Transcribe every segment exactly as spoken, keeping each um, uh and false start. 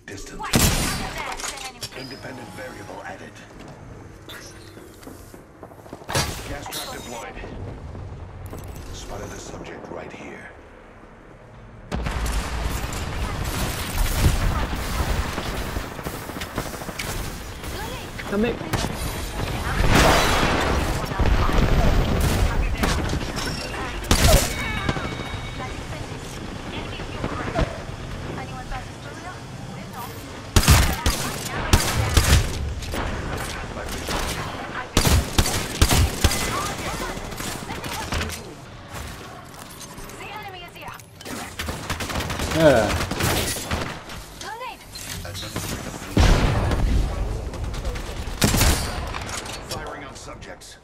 Distant. Independent variable added. Gas trap deployed. Spotted the subject right here. Come in. Yeah. Firing on subjects.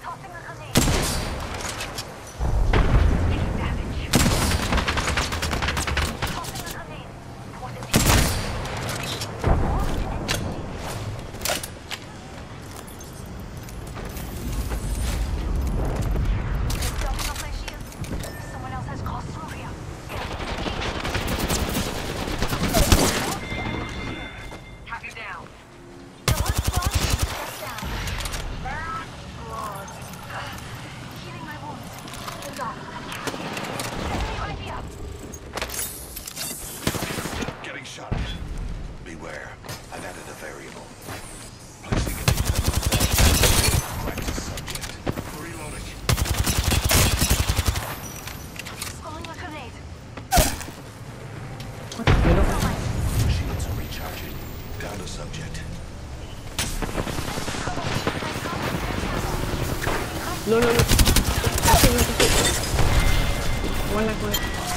Getting shot at. Beware. I've added a variable. Placing it into the Mozambique. Practice subject. Reloading. Throwing a grenade. Shields are recharging. Down to subject. No, no, no. One like one.